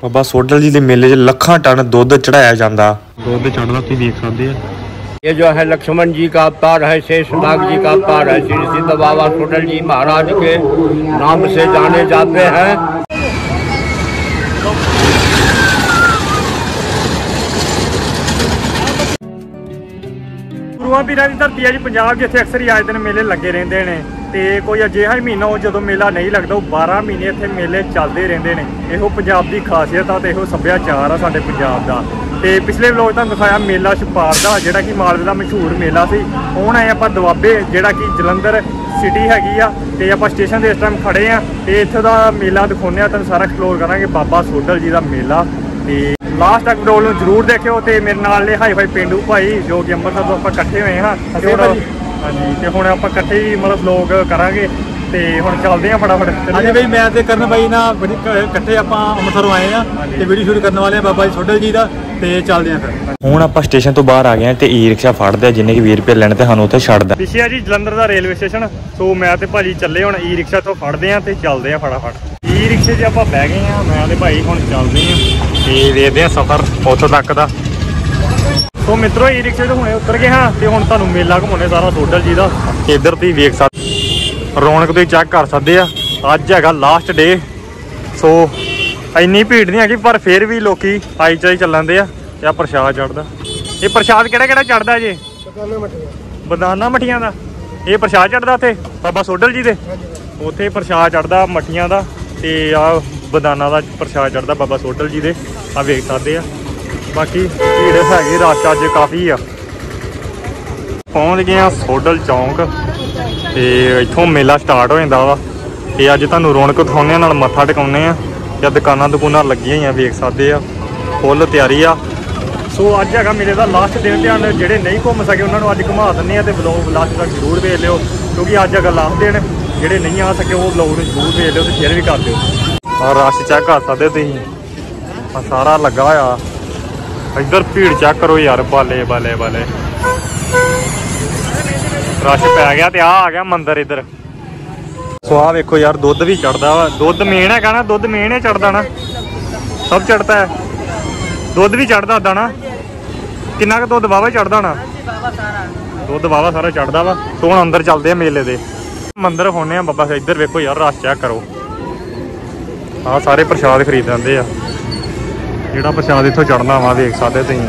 बाबा सोडल जी के मेले च लखां टन दुध चढ़ाया जाता। दुध चढ़दा तुसीं देख सकते हैं। ये जो है लक्ष्मण जी का अवतार है, शेषनाग जी का अवतार है। श्री सिद्ध बाबा सोडल जी महाराज के नाम से जाने जाते हैं। गुरुआं पीरां दी धरती है जी पंजाब, जिथे अक्सर ही आए दिन मेले लगे रहंदे ने। ते कोई अजिहा ही महीना हो जो मेला नहीं लगता, 12 महीने इत्थे मेले चलते रहंदे ने। इहो पंजाब की खासियत आ ते इहो सभ्याचार आ साडे पंजाब दा। ते पिछले व्लॉग तुहानूं दिखाया मेला छपार दा, जिहड़ा कि मालवे दा मशहूर मेला सी। हुण आए आपां दुआबे, जिहड़ा कि जलंधर सिटी हैगी आ। ते आपां स्टेशन ते इस टाइम खड़े आ ते इत्थे दा मेला दिखाउने आ, तुहानूं सारा एक्सप्लोर करांगे बाबा सोडल जी दा मेला। ते लास्ट तक वीडियो नूं जरूर देखियो। ते मेरे नाल ने हाई फाई पेंडू भाई जो कि अंमृतसर तो आपां इकट्ठे होए हाँ। हाँ जी, तो हुण आपां इकट्ठे ही मतलब व्लॉग करांगे। ते हुण चलदे आ फटाफट। हाँ जी भाई, मैं ते करण भाई ना इकट्ठे आपां अंमृतसरों आए हैं ते वीडियो शूट करने वाले हैं बाबा जी सोडल जी दा। ते चलदे आ फिर। हुण आपां स्टेशन तो बाहर आ गए ते ई रिक्शा फड़दे जिन्ने कि 20 रुपए लैणे ते सानूं उत्थे छड्डदा। पिछे आ जी जलंधर दा रेलवे स्टेशन। सो मैं ते भाजी चले हुण ई रिक्शा तो फड़दे आ ते चलदे आ फटाफट। ई रिक्शे 'च आपां बह गए आ, मैं ते भाई हुण चलदे आ ते देखदे आ सफर उत्थों तक दा। तो मित्रों ई रिक्शे तो हुणे उतर गए हाँ ते हुण तुहानूं मेला घुमाउने सारा सोडल जी दा। इधर तुसीं वेख सकदे, रौनक तुसीं चैक कर सकदे आ। अज हैगा लास्ट डे। सो इन्नी भीड़ नहीं हैगी, पर फिर भी लोकी आई चाई चलन दे आ। ते प्रशाद चढ़दा। ये प्रशाद केड़ा चढ़दा जी? बदाना मठियां दा। ये प्रशाद चढ़दा उत्थे बाबा सोडल जी दे। उत्थे प्रशाद चढ़दा मठियां दा ते आ बदाना दा प्रशाद चढ़दा बाबा सोडल जी दे। आ वेख सकदे आ। बाकी भीड़ हैगी, रश अज काफ़ी आ। पहुँच गए सोडल चौंक ते इत्थों मेला स्टार्ट हो जाता वा। ते अज तुहानूं रौनक दिखाउने नाल मत्था टेकाउने आ। ते दुकानां दुकानां लगियां होईयां वेख सकदे आ, फुल तैयारी आ। सो अज हैगा मेले दा लास्ट दिन। ध्यान जेह्ड़े नहीं घूम सके उन्होंने अज घुमा दिंदे आ ते व्लॉग लास्ट तक जरूर देख लिओ, क्योंकि अज हैगा लास्ट दिन। जेह्ड़े नहीं आ सके वो व्लॉग नूं जरूर देख लिओ ते शेयर भी कर दिओ। और रश चैक कर सकदे तुसीं, सारा लगा होया। इधर भीड़ चेक करो यार, बाले बाले बाले रश पै गया। ते आ गया मंदिर इधर। सो आ देखो यार, दुध भी चढ़दा वा। दुध मेन है ना, दुध मेन है चढ़दा ना, सब चढ़ता है। दुध भी चढ़दा उदा ना, किन्ना क दुध वावा चढ़दा ना, दुध वावा सारा चढ़दा वा। सो हुण अंदर चलदे आ मेले दे मंदिर होने बाबा। इधर देखो यार, रश चेक करो। आ सारे प्रसाद खरीद आंदे आ। ਜਿਹੜਾ प्रसाद इत्थों चढ़ना वा देख सकते तुसीं।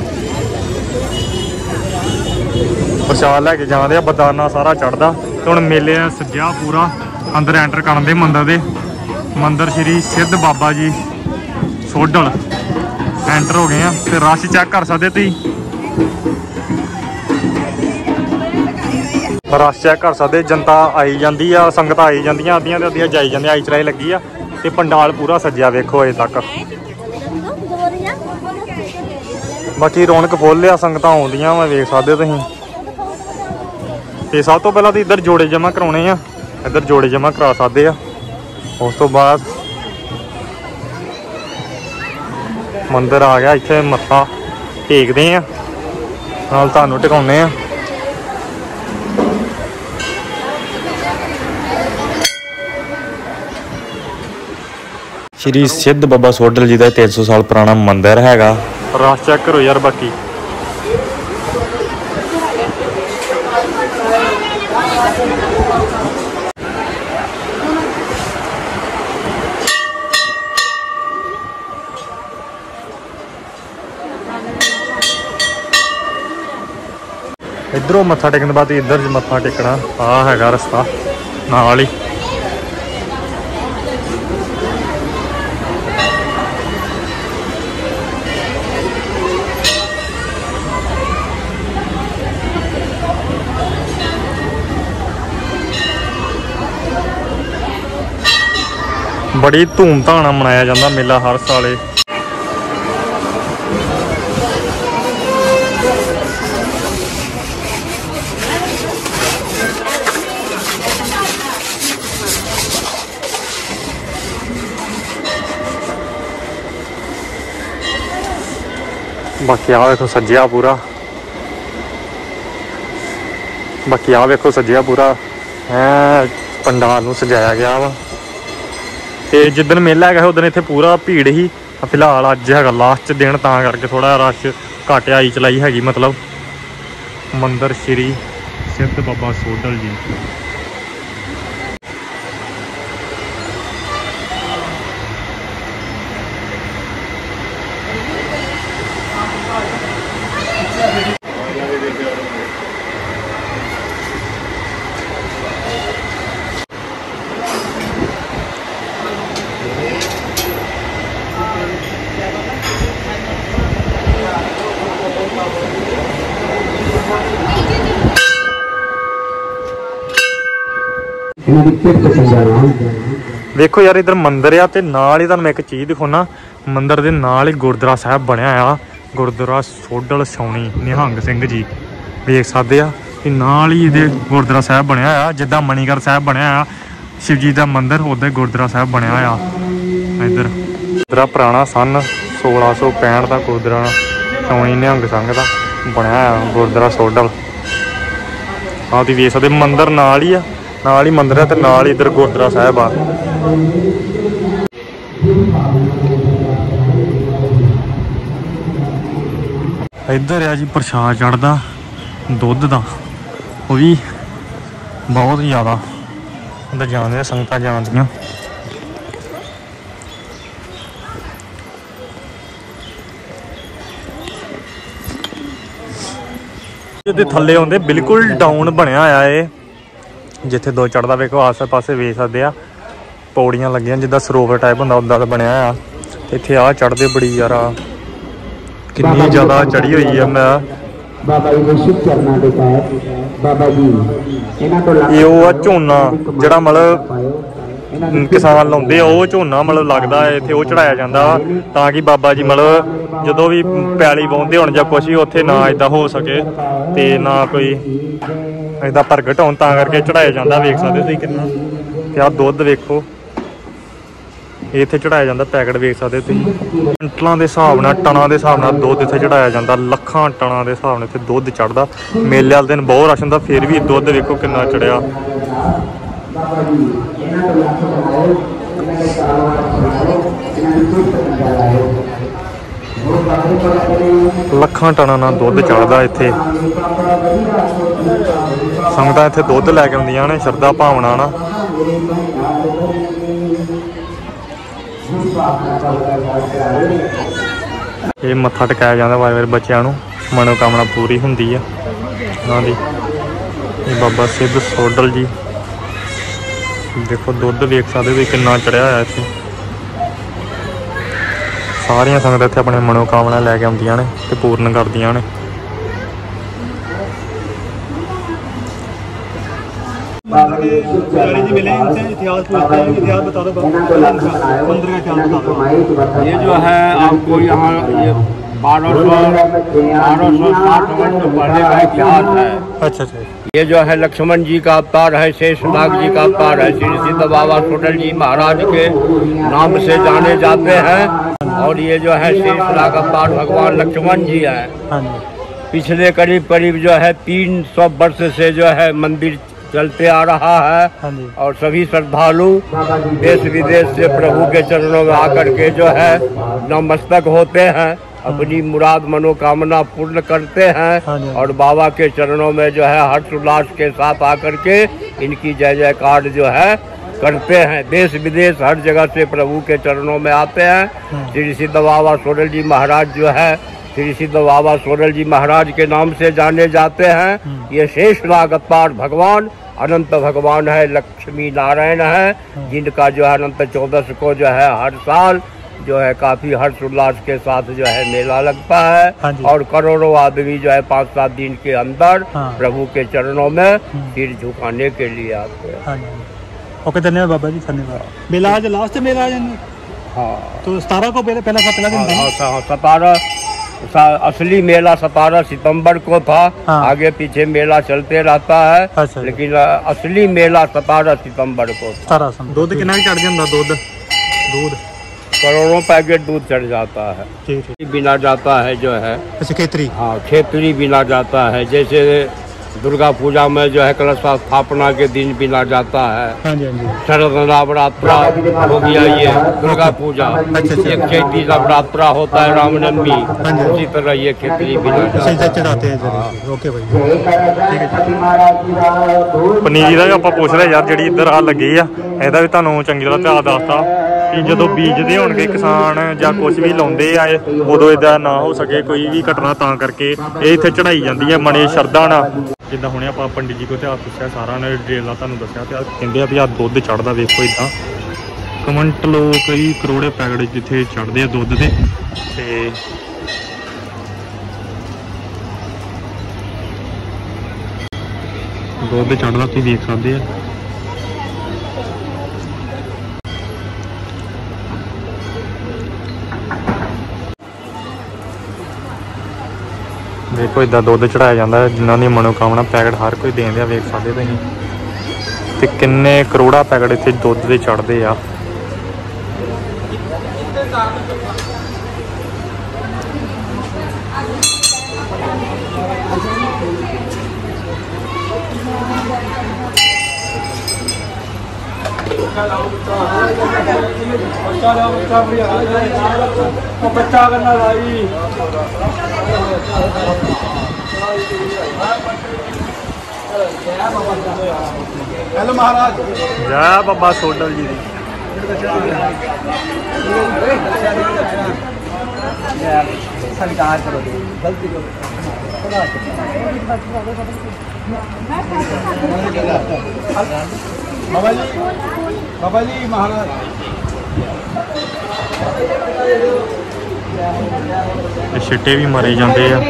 प्रसाद लैके जाते बदाना सारा चढ़दा। तो हुण मेले सज्जिया पूरा अंदर एंटर करन दे मंदिर दे। मंदिर श्री सिद्ध बाबा जी सोडल एंटर हो गए हैं। तो रश चेक कर सकते तुसीं, रश चेक कर सकते। जनता आई जाती आ, संगत आई जांदियां, अद्धियां ते अद्धियां जाई जांदियां। आई चलाई लगी आ ते पंडाल पूरा सज्जिया वेखो अजे तक। बाकी रौनक फुल आ, संगतां आउंदियां वा वेख सकदे तुसीं। ते सब तो पहलां तो इधर जोड़े जमा कराने आ, इधर जोड़े जमा करा सकदे आ। उस तो बाद मंदिर आ गया, इत्थे मत्था टेकदे आ, नाल तुहानूं टिकाउने आ। श्री सिद्ध बाबा सोडल जी का 300 साल पुराना मंदिर हैगा। रश चेक करो यार। बाकी इधरों मत्था टेकने बाद इधर मत्था टेकना। आ हैगा रस्ता नाल ही। बड़ी धूमधाम नाल मनाया जाता मेला हर साल। बाकी आ देखो सज्जिया पूरा, बाकी आ देखो सज्जिया पूरा है पंडाल नूं सजाया गया वा। ते जिदन मेला है उदन इत्थे पूरा भीड़ ही, फिलहाल अज है लास्ट दिन, तां करके थोड़ा रश घट आई चलाई हैगी। मतलब मंदिर श्री सिद्ध बाबा सोडल जी। ਵੇਖੋ ਯਾਰ ਇਧਰ ਮੰਦਿਰ ਆ ਤੇ ਨਾਲ ਹੀ ਤੁਹਾਨੂੰ ਮੈਂ ਇੱਕ ਚੀਜ਼ ਦਿਖਾਉਣਾ। ਮੰਦਿਰ ਦੇ ਨਾਲ ਹੀ ਗੁਰਦੁਆਰਾ ਸਾਹਿਬ ਬਣਿਆ ਆ, ਗੁਰਦੁਆਰਾ ਸੋਡਲ ਛਾਉਣੀ ਨਿਹੰਗ ਸਿੰਘ ਜੀ। ਵੇਖ ਸਕਦੇ ਆ ਕਿ ਨਾਲ ਹੀ ਇਹਦੇ ਗੁਰਦੁਆਰਾ ਸਾਹਿਬ ਬਣਿਆ ਆ, ਜਿੱਦਾਂ ਮਣੀਗੜ੍ਹ ਸਾਹਿਬ ਬਣਿਆ ਆ शिव जी का मंदिर, उधर गुरुद्वारा साहब बनया आ। इधर गुरुद्वारा पुराना सन 1665 का गुरुद्वारा छाउणी निहंग संघ का बनया आ गुरुद्वारा सोडल। हाँ तुम वेख सकते मंदिर नाल ही आ, नाल ही मंदिर है तो नाल इधर गुरुद्वारा साहब आ। इधर है जी प्रसाद चढ़दा दुध का, वो भी बहुत ज़्यादा अंदर जाने संगतां जांदियां। थल्ले आउंदे बिल्कुल डाउन बनया होया है, जिथे दो चढ़दा वेखो आसे पासे वेख सकदे आ पौड़ियां लगियां जिद्दां सरोवर टाइप हुंदा उद्दां दा बनया होया। इत्थे आ चढ़दे बड़ी यार कितनी ज़्यादा चढ़ी हुई है। मैं बाबा जी ने शिव चरणा के तहत बाबा जी ਇਹ ਉਹ ਆ ਝੋਨਾ ਜਿਹੜਾ ਮਤਲਬ किसान लाउंदे ਉਹ ਝੋਨਾ मतलब लगदा है इत्थे ਉਹ चढ़ाया जांदा तां कि बाबा जी मतलब ਜਦੋਂ ਵੀ ਪੈਲੀ ਵਾਉਂਦੇ ਹੋਣ ਜਾਂ ਕੁਛ ਵੀ ਉੱਥੇ ਨਾ ਇਦਾਂ ਹੋ ਸਕੇ ਤੇ ਨਾ ਕੋਈ ਇਦਾਂ ਪ੍ਰਗਟ ਹੋਣ, ਤਾਂ ਕਰਕੇ ਚੜਾਇਆ ਜਾਂਦਾ। ਵੇਖ ਸਕਦੇ ਤੁਸੀਂ ਕਿੰਨਾ ਤੇ ਆਹ ਦੁੱਧ ਵੇਖੋ ਇਹ ਇੱਥੇ ਚੜਾਇਆ ਜਾਂਦਾ। ਪੈਕਟ ਵੇਖ ਸਕਦੇ ਤੁਸੀਂ ਕੁਇੰਟਲਾਂ ਦੇ ਹਿਸਾਬ ਨਾਲ, ਟਨਾਂ ਦੇ ਹਿਸਾਬ ਨਾਲ ਦੁੱਧ ਇੱਥੇ ਚੜਾਇਆ ਜਾਂਦਾ। ਲੱਖਾਂ ਟਨਾਂ ਦੇ ਹਿਸਾਬ ਨਾਲ ਇੱਥੇ ਦੁੱਧ ਚੜਦਾ। ਮੇਲੇ ਵਾਲੇ ਦਿਨ ਬਹੁਤ ਰਸ਼ ਹੁੰਦਾ, ਫਿਰ ਵੀ ਦੁੱਧ ਵੇਖੋ ਕਿੰਨਾ ਚੜਿਆ। ਲੱਖਾਂ ਟਨਾਂ ਨਾਲ ਦੁੱਧ ਚੜਦਾ ਇੱਥੇ। ਸੰਗਤਾਂ ਇੱਥੇ ਦੁੱਧ ਲੈ ਕੇ ਆਉਂਦੀਆਂ ਨੇ ਸ਼ਰਧਾ ਭਾਵਨਾ ਨਾਲ। ਇਹ ਮੱਥਾ ਟਿਕਾਇਆ ਜਾਂਦਾ ਵਾਰ ਵਾਰ ਬੱਚਿਆਂ ਨੂੰ, ਮਨੋਕਾਮਨਾ ਪੂਰੀ ਹੁੰਦੀ ਆ ਉਹਨਾਂ ਦੀ। ਇਹ ਬਾਬਾ ਸਿੱਧ ਸੋਡਲ ਜੀ ਦੇਖੋ ਦੁੱਧ ਵੇਖ ਸਕਦੇ ਹੋ ਕਿੰਨਾ ਚੜਿਆ ਹੋਇਆ ਇੱਥੇ। ਸਾਰੀਆਂ ਸੰਗਤਾਂ ਇੱਥੇ ਆਪਣੇ ਮਨੋਕਾਮਨਾ ਲੈ ਕੇ ਆਉਂਦੀਆਂ ਨੇ ਤੇ ਪੂਰਨ ਕਰਦੀਆਂ ਨੇ। ये जो है आपको यहाँ ये 1260 वर्ष पहले का इतिहास है। अच्छा अच्छा। ये जो है लक्ष्मण जी का अवतार है, शेषनाग जी का अवतार है। श्री सिद्ध बाबा सोडल जी महाराज के नाम से जाने जाते हैं। और ये जो है शेषनाग अवतार भगवान लक्ष्मण जी है। पिछले करीब करीब जो है 300 वर्ष से जो है मंदिर चलते आ रहा है। और सभी श्रद्धालु देश विदेश से प्रभु के चरणों में आकर के जो है नतमस्तक होते हैं, अपनी मुराद मनोकामना पूर्ण करते हैं। और बाबा के चरणों में जो है हर्ष उल्लास के साथ आकर के इनकी जय जयकार जो है करते हैं। देश विदेश हर जगह से प्रभु के चरणों में आते हैं। श्री सिद्ध बाबा सोडल जी महाराज जो है, श्री सिद्ध बाबा सोडल जी महाराज के नाम से जाने जाते हैं। ये शेषनाग अवतार भगवान अनंत भगवान है, लक्ष्मी नारायण है, जिनका जो है अनंत 14 को जो है हर साल जो है काफी हर्ष उल्लास के साथ जो है मेला लगता है। और करोड़ों आदमी जो है 5-7 दिन के अंदर प्रभु के चरणों में सिर झुकाने के लिए आते हैं। ओके धन्यवाद बाबा जी, धन्यवाद। मेला आज लास्ट मेला है। हाँ तो 17 को पहला दिन था। 17 असली मेला 17 सितंबर को था। आगे पीछे मेला चलते रहता है। अच्छा। लेकिन असली मेला 17 सितंबर को था। दुध कितना चढ़ जाता? दूध करोड़ों पैकेट दूध चढ़ जाता है। ठीक बिना जाता है जो है अच्छा खेतरी। हाँ खेतरी बिना जाता है। जैसे दुर्गा पूजा में जो है कलश स्थापना के दिन पिला जाता है। हाँ जी हाँ जी। शरद नवरात्रा हो गया, ये दुर्गा पूजा। एक चैती नवरात्रा होता है, रामनवमी, उसी तरह ये खिचड़ी पिला चढ़ाते हैं। ओके भाई, पनीरी का भी ਆਪਾਂ ਪੁੱਛ ਲਿਆ ਯਾਰ, ਜਿਹੜੀ ਇੱਧਰ ਆ ਲੱਗੀ ਆ ਇਹਦਾ ਵੀ ਤੁਹਾਨੂੰ ਚੰਗੀ ਤਰ੍ਹਾਂ ਧਿਆਨ ਦੱਸਤਾ ਕਿ ਜਦੋਂ ਬੀਜਦੇ ਹੋਣਗੇ ਕਿਸਾਨ ਜਾਂ ਕੁਝ ਵੀ ਲਾਉਂਦੇ ਆ ਉਦੋਂ ਇਹਦਾ ਨਾ ਹੋ ਸਕੇ ਕੋਈ ਵੀ ਘਟਨਾ, ਤਾਂ ਕਰਕੇ ਇਹ ਇੱਥੇ ਚੜਾਈ ਜਾਂਦੀ ਹੈ ਮਨੇ ਸ਼ਰਧਾ ਨਾਲ। ਜਿੱਦਾਂ ਹੁਣੇ ਆਪਾਂ ਪੰਡਿਤ ਜੀ ਕੋਲ ਇਤਿਹਾਸ ਪੁੱਛਿਆ, ਸਾਰਾ ਨੇ ਡਿਟੇਲ ਨਾਲ ਤੁਹਾਨੂੰ ਦੱਸਿਆ ਤੇ ਕਹਿੰਦੇ ਆ ਵੀ ਆਹ ਦੁੱਧ ਚੜ੍ਹਦਾ ਵੇਖੋ ਇੱਦਾਂ ਕੁਇੰਟਲ ਕਈ ਕਰੋੜੇ ਪੈਕਟ ਜਿੱਥੇ ਚੜ੍ਹਦੇ ਆ ਦੁੱਧ ਦੇ। ਤੇ ਦੁੱਧ ਚੜ੍ਹਦਾ ਤੁਸੀਂ ਦੇਖ ਸਕਦੇ ਆ। ਦੇਖੋ ਇਦਾਂ ਦੁੱਧ ਚੜਾਇਆ ਜਾਂਦਾ, ਜਿਨ੍ਹਾਂ ਦੀ ਮਨੋਕਾਮਨਾ ਪੈਕਟ ਹਰ ਕੋਈ ਦੇਣ ਦਿਆ, ਵੇਖ ਸਕਦੇ ਤੁਸੀਂ। ਤੇ ਕਿੰਨੇ ਕਰੋੜਾ ਪੈਕਟ ਇੱਥੇ ਦੁੱਧ ਦੇ ਚੜ੍ਹਦੇ ਆ। हेलो महाराज, जय बाबा सोडल जी दी। स्वीकार करो गलती करो। बाबा जी महाराज छिट्टे भी मारे जाते हैं।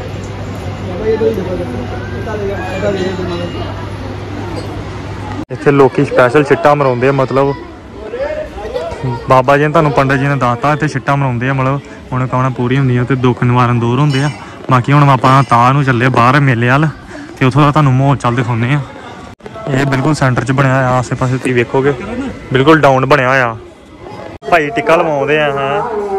इत्थे लोकी स्पैशल छिट्टा मराउंदे, मतलब बाबा जी ने तुहानूं पंडित जी ने दसता इत्थे छिट्टा मराउंदे, मतलब मनोकामना पूरी होंदियां ते दुख निवारण दूर होंदे आ। बाकी हुण आपां तां नूं चले बाहर मेले वाल ते उत्थों दा तुहानूं माहौल चल दिखाउने आ। ये बिल्कुल सेंटर च बनया होया, आसे पासे तुसीं वेखोगे बिल्कुल डाउन बनया होया। भाई टिक्का लवाउंदे आ। हाँ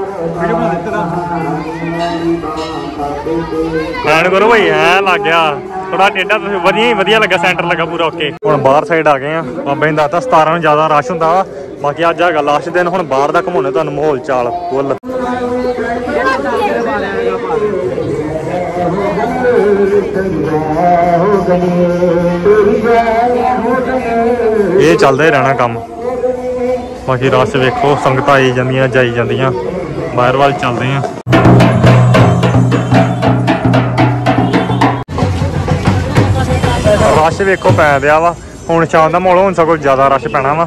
हैंड करो भाई, है लग गया थोड़ा टेढ़ा, वधिया लगा, सेंटर लगा पूरा ओके। हुण बाहर साइड आ गए हैं। बाबा जी दसता 17 नूं ज़्यादा रश हुंदा वा, बाकी अज हैगा लास्ट दिन। हुण बाहर दा घुमाउने तुहानूं माहौल चाल फुल। ये चलदा ही रहना काम। बाकी रश वेखो, संगत आई जांदियां जाई जांदियां, बाहर वाल चलदे हैं। रश वेखो पै दिया वा, हुण शाम दा माहौल, हुण सगों ज़्यादा रश पैना वा।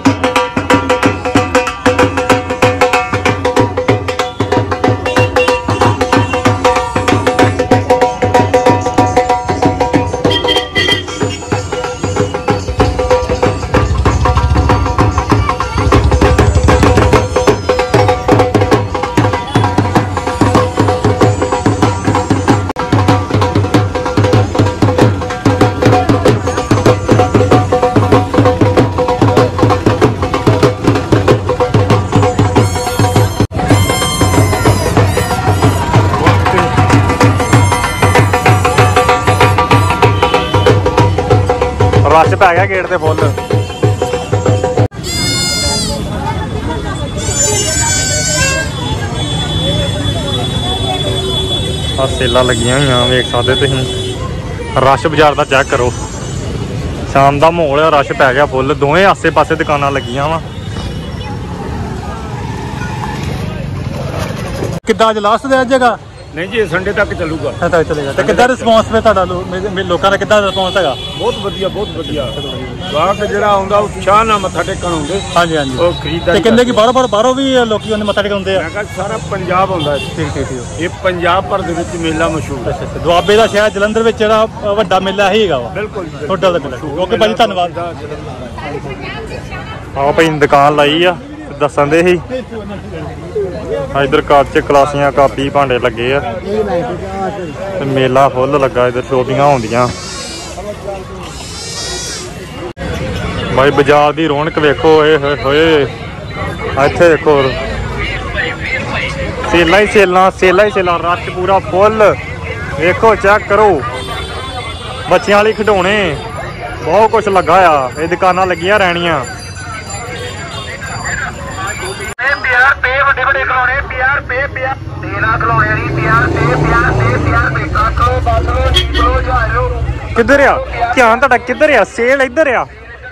रश पै गया गेट ते फुल। सेला लगियां हुई वेख सकते तुम। रश बाजार का चेक करो, शाम का माहौल है, रश पै गया फुल। दोवें आसे पासे दुकानां लगियां वा। किद्दां अज लास्ट दे जगह नहीं जी, संडे तक चलूगा। तक चलेगा। तो किद्दां रिस्पॉन्स पे तुहाडा लोकां दा किद्दां रिस्पॉन्स हैगा? बहुत वधिया, बहुत वधिया। ग्राहक जिहड़ा आउंदा उत्साह नाल मत्था टेकण आउंदे। हाँ जी हाँ जी। ਉਹ ਖਰੀਦਦਾਰੀ ते कहंदे कि बाहरों भी लोकी ਉਹਨੇ ਮੱਥਾ ਟੇਕਉਂਦੇ ਆ। ਮੈਂ ਕਿਹਾ ਸਾਰਾ ਪੰਜਾਬ ਆਉਂਦਾ ठीक ठीक। ਇਹ ਪੰਜਾਬ ਭਰ ਦੇ ਵਿੱਚ ਮੇਲਾ ਮਸ਼ਹੂਰ ਹੈ। ਦੁਆਬੇ ਦਾ ਸ਼ਹਿਰ ਜਲੰਧਰ ਵਿੱਚ ਜਿਹੜਾ ਵੱਡਾ ਮੇਲਾ ਹੈਗਾ ਵਾ। ਬਿਲकुल ਤੁਹਾਡਾ ਦਾ ਮੇਲਾ। ਓਕੇ ਭਾਜੀ, ਧੰਨਵਾਦ। आओ भाई दुकान लाई आ, दसन दे ही इधर कच कलासियां कापी भांडे लगे आ, मेला फुल लगा। इधर शॉपिंगां होंदियां भाई। बाजार की रौनक वेखो, होए इत्थे देखो सेलां ही सेलां, रश पूरा फुल। वेखो चेक करो, ਬੱਚਿਆਂ ਵਾਲੀ ਖਿਡੌਣੇ ਬਹੁਤ ਕੁਝ ਲੱਗਾ ਆ। ਇਹ ਦੁਕਾਨਾਂ ਲੱਗੀਆਂ ਰਹਿਣੀਆਂ। ਵੱਡੇ ਵੱਡੇ ਖਿਡੌਣੇ 50 ਰੁਪਏ 13 ਖਿਡੌਣੇ ਨਹੀਂ 50 ਰੁਪਏ ਕਿੱਧਰ ਆ ਧਿਆਨ ਤੁਹਾਡਾ? ਕਿੱਧਰ ਆ ਸੇਲ? ਇੱਧਰ ਆ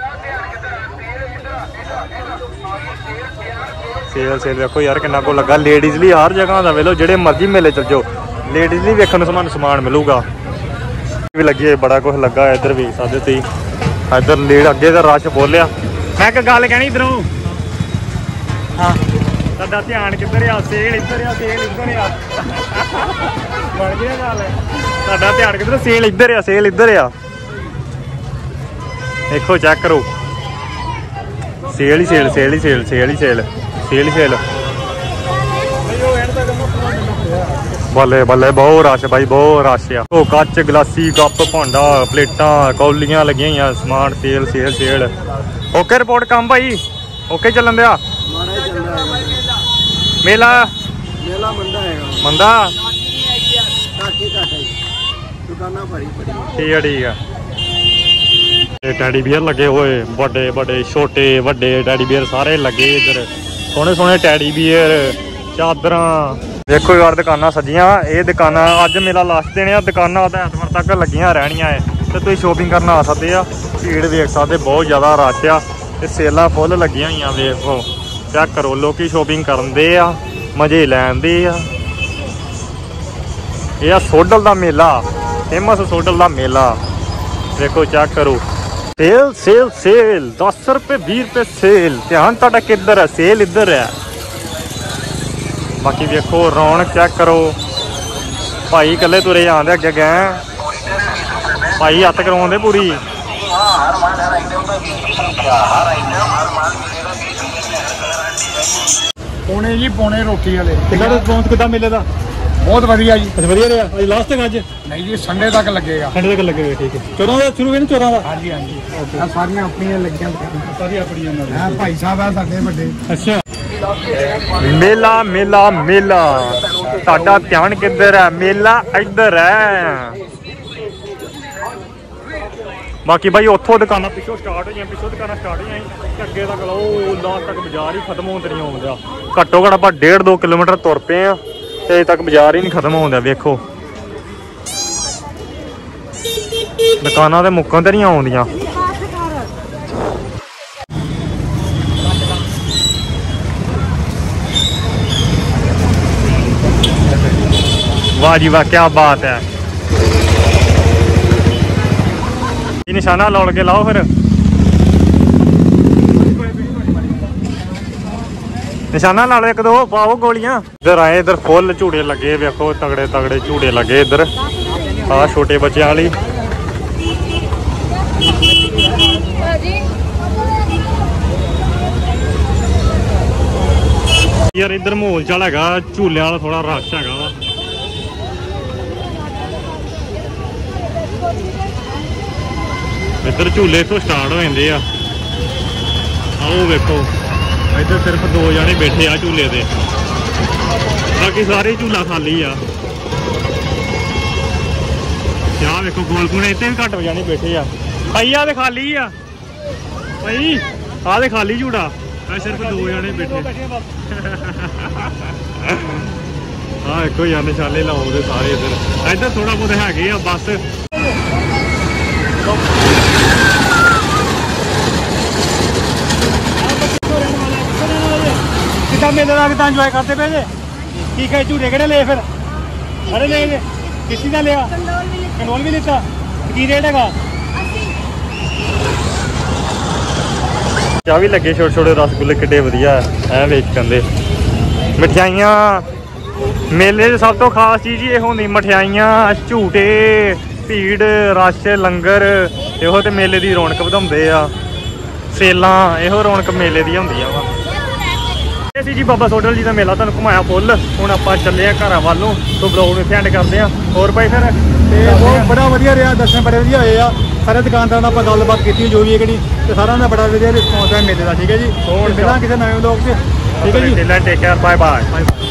ਸੇਲ ਵੇਖੋ ਯਾਰ ਕਿੰਨਾ ਕੋ ਲੱਗਾ। ਲੇਡੀਜ਼ ਲਈ ਹਰ ਜਗ੍ਹਾ ਦਾ ਵੇਲੋ, ਜਿਹੜੇ ਮਰਜ਼ੀ ਮੇਲੇ ਚਲ ਜਾਓ ਲੇਡੀਜ਼ ਲਈ ਵੇਖਣ ਨੂੰ ਸਮਾਨ ਮਿਲੂਗਾ। ਵੀ ਲੱਗੀ ਬੜਾ ਕੁਝ ਲੱਗਾ ਇੱਧਰ ਵੀ ਸਾਡੇ ਤੇ ਇੱਧਰ ਲੇਡ ਅੱਗੇ ਤਾਂ ਰਸ਼ ਬੋਲਿਆ। ਮੈਂ ਇੱਕ ਗੱਲ ਕਹਿਣੀ ਇੱਧਰੋਂ, ਹਾਂ ਤੁਹਾਡਾ ਧਿਆਨ ਕਿੱਧਰ ਆ? ਸੇਲ ਇੱਧਰ ਆ, ਸੇਲ ਇੱਧਰ ਆ। ਬਣ ਗਿਆ ਗੱਲ। ਤੁਹਾਡਾ ਧਿਆਨ ਕਿੱਧਰ? ਸੇਲ ਇੱਧਰ ਆ, ਸੇਲ ਇੱਧਰ ਆ। ਦੇਖੋ ਚੈੱਕ ਕਰੋ, ਸੇਲ ਹੀ ਸੇਲ, ਸੇਲ ਹੀ ਸੇਲ, ਸੇਲ ਹੀ ਸੇਲ, ਸੇਲ ਹੀ ਸੇਲ। ਬੱਲੇ ਬੱਲੇ ਬਹੁਤ ਰਸ਼ ਬਾਈ, ਬਹੁਤ ਰਸ਼ ਆ। ਉਹ ਕੱਚ ਗਲਾਸੀ ਕੱਪ ਭਾਂਡਾ ਪਲੇਟਾਂ ਕੌਲੀਆਂ ਲੱਗੀਆਂ ਹੋਈਆਂ, ਸਮਾਨ sale sale sale. Okay report ਕੰਮ ਭਾਈ ਓਕੇ ਚੱਲਣ ਦਿਆ? ਮੇਲਾ ਮੰਦਾ ਠੀਕ ਆ ਠੀਕ ਆ। ਟੈਡੀ ਬੀਅਰ ਲੱਗੇ ਹੋਏ ਵੱਡੇ ਵੱਡੇ ਛੋਟੇ ਵੱਡੇ ਟੈਡੀ ਬੀਅਰ ਸਾਰੇ ਲੱਗੇ ਇੱਧਰ। ਸੋਹਣੇ ਸੋਹਣੇ ਟੈਡੀ ਬੀਅਰ ਚਾਦਰਾਂ ਦੇਖੋ ਯਾਰ। ਦੁਕਾਨਾਂ ਸਜੀਆਂ। ਇਹ ਦੁਕਾਨਾਂ ਅੱਜ ਮੇਲਾ ਲਾਸਟ ਦਿਨ ਆ। ਦੁਕਾਨਾਂ ਤਾਂ ਐਤਵਾਰ ਤੱਕ ਲੱਗੀਆਂ ਰਹਿਣੀਆਂ ਹੈ ਤੇ ਤੁਸੀਂ ਸ਼ੋਪਿੰਗ ਕਰਨ ਆ ਸਕਦੇ ਆ। ਭੀੜ ਵੇਖ ਸਕਦੇ ਬਹੁਤ ਜ਼ਿਆਦਾ ਰਸ਼ ਆ ਤੇ ਸੇਲਾਂ ਫੁੱਲ ਲੱਗੀਆਂ ਹੋਈਆਂ। ਵੇਖੋ ਚੈੱਕ ਕਰੋ, ਲੋਕੀ ਸ਼ੋਪਿੰਗ ਕਰਨ ਦੇ ਆ, ਮਜ਼ੇ ਲੈਣ ਦੇ ਆ। ਇਹ ਆ ਸੋਡਲ ਦਾ ਮੇਲਾ, ਫੇਮਸ ਸੋਡਲ ਦਾ ਮੇਲਾ। ਵੇਖੋ ਚੈੱਕ ਕਰੋ, ਸੇਲ ਸੇਲ ਸੇਲ 10 ਰੁਪਏ 20 ਰੁਪਏ ਸੇਲ। ਧਿਆਨ ਤੁਹਾਡਾ ਕਿੱਧਰ ਹੈ? ਸੇਲ ਇੱਧਰ ਹੈ। ਬਾਕੀ ਵੇਖੋ ਰੌਣਕ ਚੈੱਕ ਕਰੋ। ਭਾਈ ਇਕੱਲੇ ਤੁਰੇ ਜਾਂਦੇ ਅੱਗੇ ਗਏ ਭਾਈ, ਹੱਥ ਕਰਾਉਂਦੇ ਪੂਰੀ। ਪੌਣੇ ਜੀ ਪੌਣੇ ਰੋਟੀ ਵਾਲੇ। ਕਿੱਦਾਂ ਰਿਸਪੌਂਸ ਕਿੱਦਾਂ ਮੇਲੇ ਦਾ? ਬਹੁਤ ਵਧੀਆ ਜੀ। ਅੱਛਾ ਵਧੀਆ ਰਿਹਾ। ਅੱਜ ਲਾਸਟ ਤੱਕ? ਅੱਜ ਨਹੀਂ ਜੀ, ਸੰਡੇ ਤੱਕ ਲੱਗੇਗਾ। ਸੰਡੇ ਤੱਕ ਲੱਗੇਗਾ ਠੀਕ ਹੈ। 14 ਦਾ ਸ਼ੁਰੂ ਹੋਇਆ ਨਾ? 14 ਦਾ? ਹਾਂਜੀ ਹਾਂਜੀ। ਆ ਸਾਰੀਆਂ ਆਪਣੀਆਂ ਲੱਗੀਆਂ, ਸਾਰੀਆਂ ਆਪਣੀਆਂ ਨਾਲ। ਭਾਈ ਸਾਹਿਬ ਆ ਸਾਡੇ ਵੱਡੇ। ਅੱਛਾ ਮੇਲਾ ਮੇਲਾ ਮੇਲਾ। ਤੁਹਾਡਾ ਧਿਆਨ ਕਿੱਧਰ ਹੈ? ਮੇਲਾ ਇੱਧਰ ਹੈ। ਬਾਕੀ ਬਾਈ ਉੱਥੋਂ ਦੁਕਾਨਾਂ ਪਿੱਛੋਂ ਸਟਾਰਟ ਹੋਈਆਂ, ਪਿੱਛੋਂ ਦੁਕਾਨਾਂ ਸਟਾਰਟ ਹੋਈਆਂ ਤੇ ਅੱਗੇ ਤੱਕ ਲਓ ਲਾਸਟ ਤੱਕ ਬਾਜ਼ਾਰ ਹੀ ਖਤਮ ਹੋਣ ਤੇ ਨਹੀਂ ਆਉਂਦਾ। ਘੱਟੋ ਘੱਟ ਆਪਾਂ 1.5-2 ਕਿਲੋਮੀਟਰ ਤੁਰ ਪਏ ਆ ਤੇ ਅਜੇ ਤੱਕ ਬਾਜ਼ਾਰ ਹੀ ਨਹੀਂ ਖਤਮ ਹੋਉਂਦਾ। ਵੇਖੋ ਦੁਕਾਨਾਂ ਤੇ ਮੁੱਕਣ ਤੇ ਨਹੀਂ ਆਉਂਦੀਆਂ। वाह जी वाह, क्या बात है। निशाना लौड़ के लाओ फिर। निशाना ला लो एक दो, पाओ गोलियां। इधर आए, इधर फुल झूटे लगे, देखो तगड़े तगड़े झूटे लगे इधर। आ छोटे बच्चे वाली यार। इधर माहौल चाल है, झूले वाला थोड़ा रश है। इधर झूले इतों स्टार्ट हो जाते हैं। आओ वेखो इधर सिर्फ 2 जने बैठे आ झूले ते, बाकी सारे झूला खाली आ। क्या वेखो गोलकुने इतने भी घट जाने बैठे आ। भाई आ खाली आ भाई, आ खाली झूला, सिर्फ 2 जने बैठे। हाँ देखो यार निशाने लाओ सारे इधर। इधर थोड़ा बहुत है बस। कितना मेले का कितना इंजॉय करते पे जे? ठीक है। झूठे केड़े ले फिर? अरे ले जे किसी का लिया? कंडोल भी लेता? की रेट है? चाह भी लगे छोटे छोटे रसगुल्ले किड्डे वधिया है वेचण दे। मिठाइयाँ मेले सब तो खास चीज़ ये होंदी, मठियाइयाँ झूटे भीड़ रश लंगर इहो ते मेले की रौनक वधाउंदे आ। सेलां इहो रौनक मेले दी हुंदियां वा। ਇਹ ਸੀ ਜੀ ਬਾਬਾ ਸੋਡਲ ਜੀ ਦਾ ਮੇਲਾ, ਤੁਹਾਨੂੰ ਘੁਮਾਇਆ ਫੁੱਲ। ਹੁਣ ਆਪਾਂ ਚੱਲੇ ਆ ਘਰਾਂ ਵੱਲ ਨੂੰ, ਤੋਂ ਬਲੌਗ ਨੂੰ ਇੱਥੇ ਐਂਡ ਕਰਦੇ ਆ। ਹੋਰ ਭਾਈ ਫਿਰ ਤੇ ਬਹੁਤ ਬੜਾ ਵਧੀਆ ਰਿਹਾ, ਦਰਸ਼ਨ ਬੜੇ ਵਧੀਆ ਹੋਏ ਆ। ਸਾਰੇ ਦੁਕਾਨਦਾਰਾਂ ਨਾਲ ਆਪਾਂ ਗੱਲਬਾਤ ਕੀਤੀ ਜੋ ਵੀ ਹੈ ਕਿਹੜੀ, ਤੇ ਸਾਰਿਆਂ ਦਾ ਬੜਾ ਵਧੀਆ ਰਿਸਪੌਂਸ ਹੈ ਮੇਲੇ ਦਾ। ਠੀਕ ਹੈ ਜੀ, ਹੁਣ ਮਿਲਾਂ ਕਿਸੇ ਨਵੇਂ ਵਲੌਗ 'ਚ। ਠੀਕ ਹੈ ਜੀ, ਟੇਕ ਕੇਅਰ, ਬਾਏ ਬਾਏ।